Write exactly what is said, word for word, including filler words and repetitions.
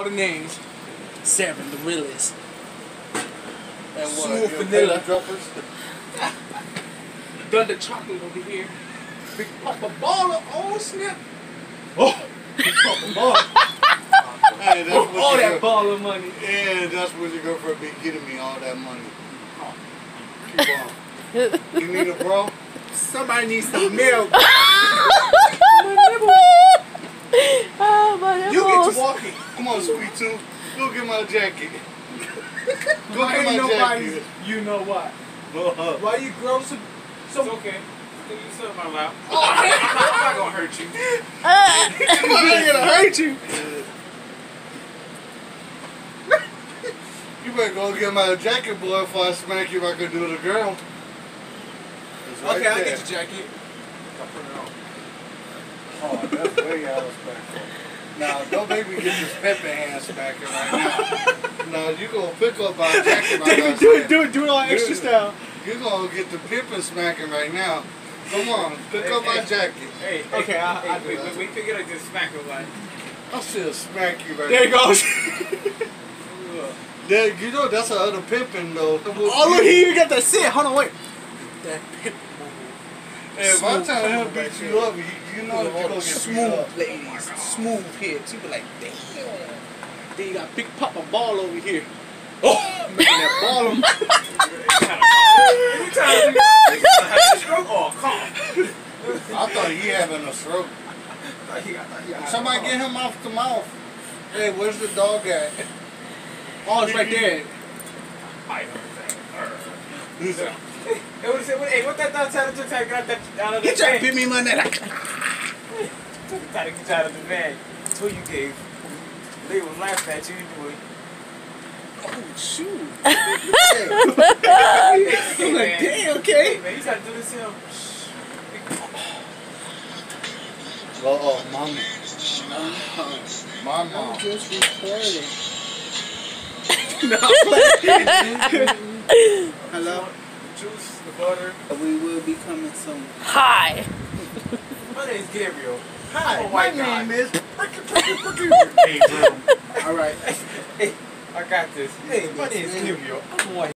the names. Seven, the realest. And what? Smooth Your vanilla. droppers? Thunder chocolate over here. Big Papa Baller. Oh, snap. Oh, Big Papa Baller. Hey, that's what all you that go, baller money. Yeah, that's what your girlfriend be getting me, all that money. Keep on. You need a bro? Somebody needs some milk. Oh, my You get nipples. to walking. Come on, sweet tooth. Go get my jacket. Go Why get my ain't nobody, jacket. you know what? Uh-huh. Why you grow some... some It's okay. You sit in my lap. I'm not, I'm not gonna hurt you. I'm not gonna hurt you. You better go get my jacket, boy, before I smack you like I do the girl. It's right Okay, I'll there. get your jacket. I'll put it on. Oh, that's way out of respect. Now, don't make me get this pepper hand smacking right now. Now, you gonna pick up my jacket like I David, do it, said. do it, do it on extra Dude. style. You gonna get the pippin smacking right now. Come on, pick Hey, up my hey. jacket. Hey, hey, Okay, I- hey, I'll do wait, that. wait, wait, pick it up, just smack it like. I'll still smack you right There it now. goes. There, you know that's another pimpin' though. Oh, look, he even got that sit. Hold on, wait. That pimp. Hey, if I Smooth tell him back beat there. you up, you, you know that you're gonna get beat Smooth up. ladies, smooth hips. You be like, damn. Then you got Big Papa Ball over here. Oh, making that ball on. You trying to do a stroke or a cough? I thought he having a stroke. Somebody get him off the mouth. Hey, where's the dog at? Oh, it's right there. Hey, what is it? What- Hey, what that dog trying to do? Trying to get out that out of the He tried to van. bit me in my neck. Trying to get you out of the van. That's who you gave. They was laughing at you anyway. Oh, shoot. Hey, I'm like, man. damn, okay. Hey, man, you gotta do this here. Uh oh, mommy. My mom. I'm just recording. Hello? The juice, the butter. We will be coming soon. Hi. My name's Gabriel. Hi, I'm a my white guy. name is... Hey, bro. All right. Hey, I got this. Hey, my name's Gabriel. I'm a white